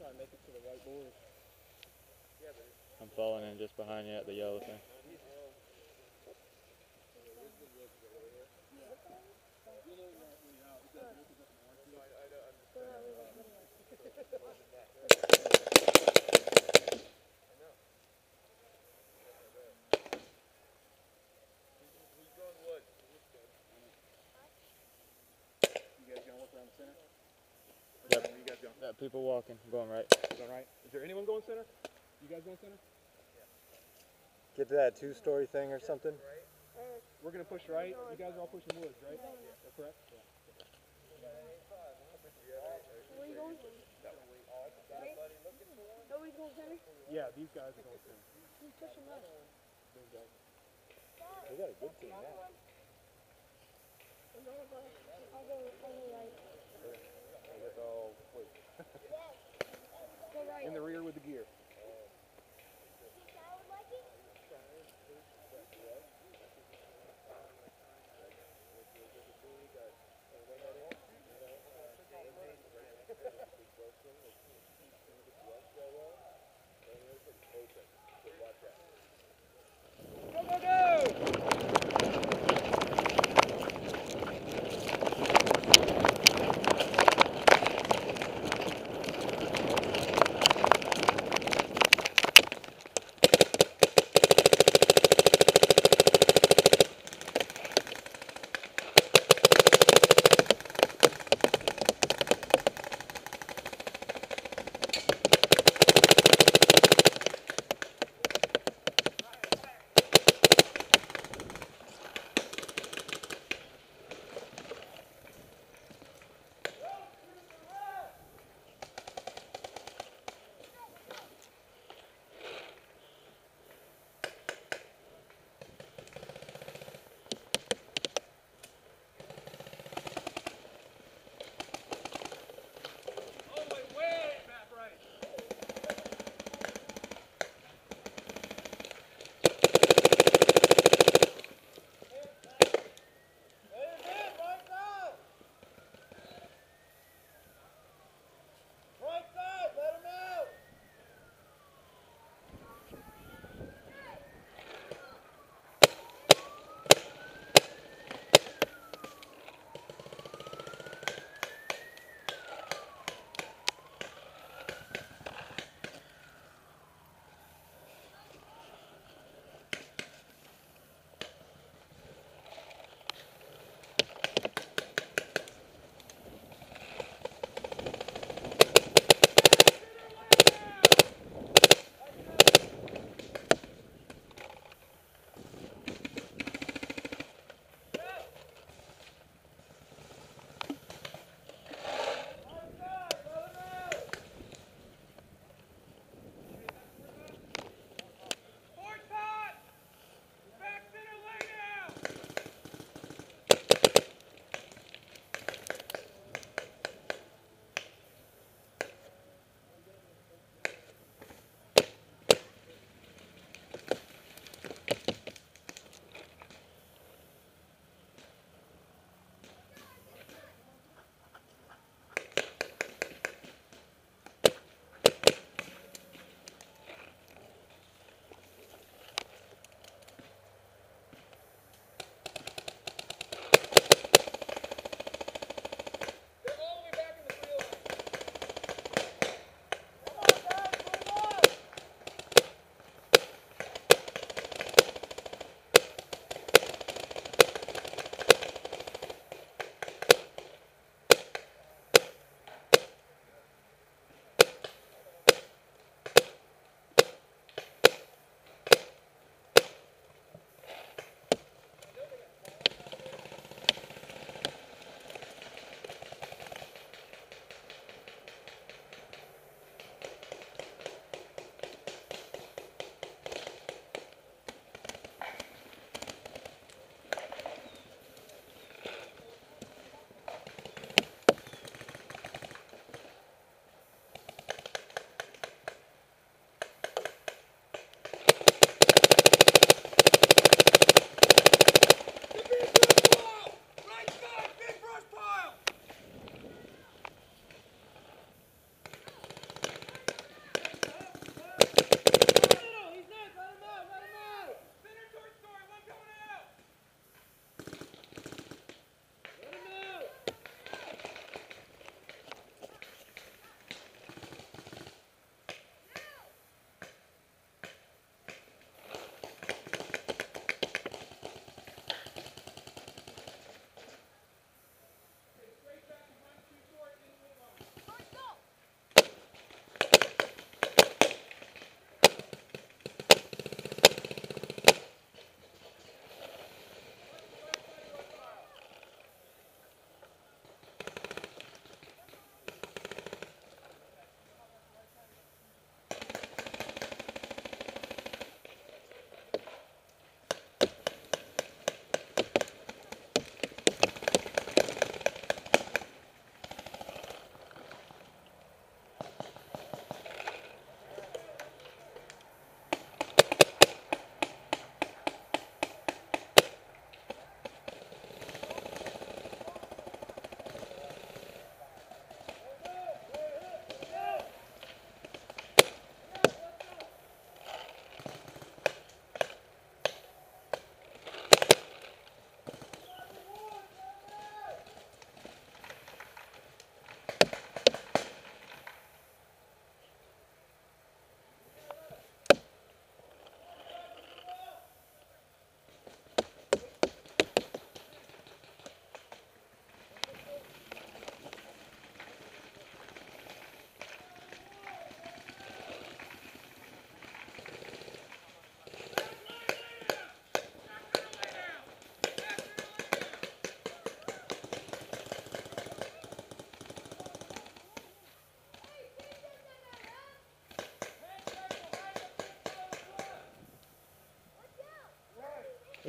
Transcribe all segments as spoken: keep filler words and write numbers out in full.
trying to make it to the right board. I'm falling in just behind you at the yellow thing. Yep. You guys going? Got people walking. I'm going right. Going right? Is there anyone going center? You guys going center? Get to that two-story thing or something? We're going to push right. You guys are all pushing woods, right? That's correct? Yeah. Where are you going? Nobody's going center? Yeah, these guys are going center. Who's pushing left? Those guys. We got a good team now. I'll go, I'll go, I'll go right. Oh, wait. Go right. In the rear with the gear. Go, go, go!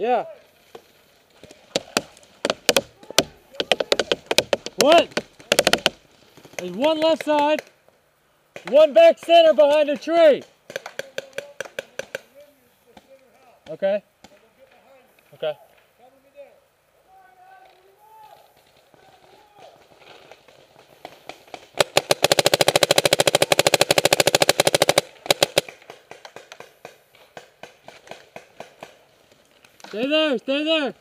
Yeah. What? There's one left side, one back center behind a tree. Okay. Okay. Stay there, stay there.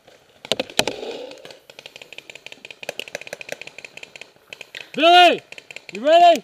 Billy, you ready?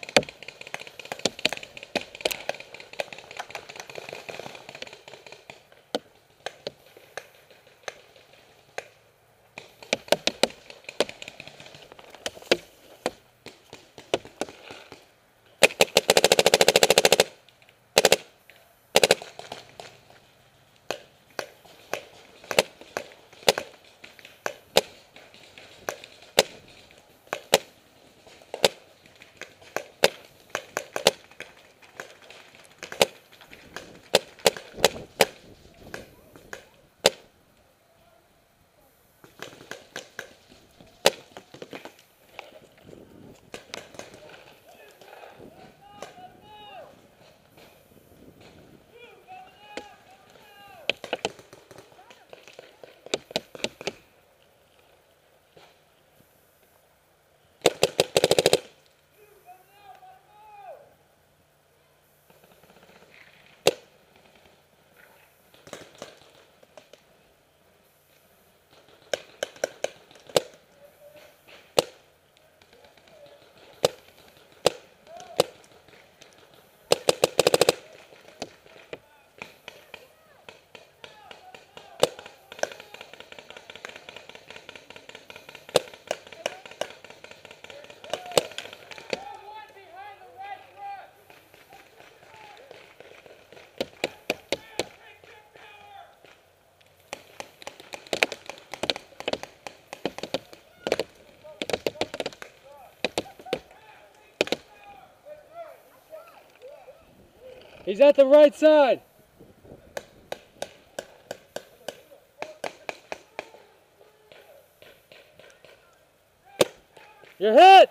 He's at the right side. You're hit.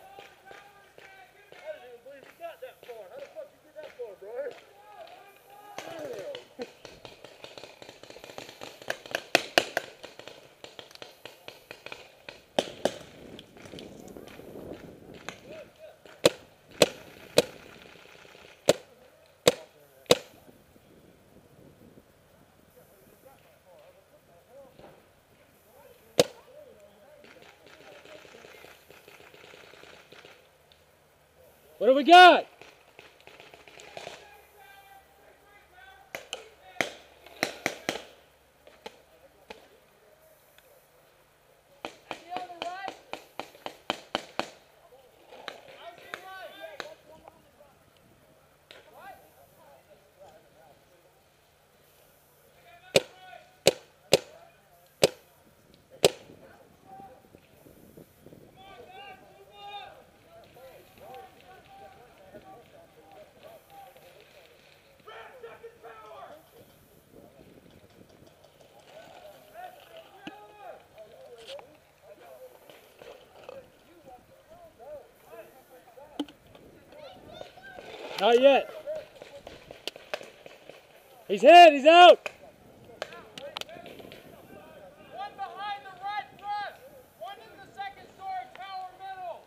What do we got? Not yet. He's hit, he's out. One behind the red press. One in the second story tower middle.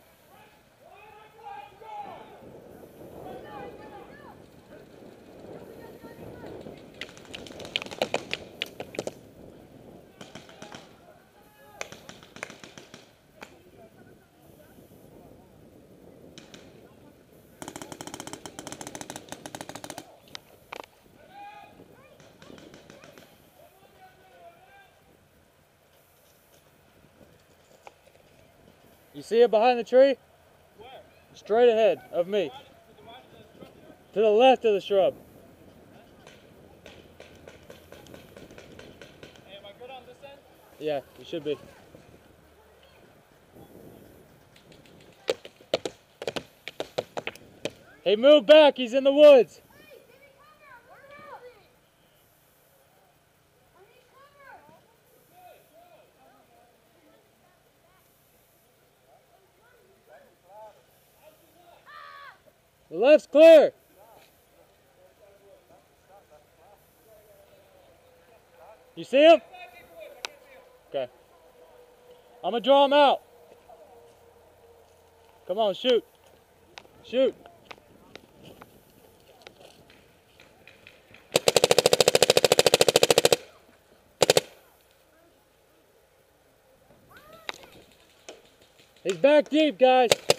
You see it behind the tree? Where? Straight ahead of me. To the right of the structure? To the left of the shrub. Hey, am I good on this end? Yeah, you should be. Hey, move back, he's in the woods. I need cover! The left's clear. You see him? Okay. I'm gonna draw him out. Come on, shoot. Shoot. He's back deep, guys.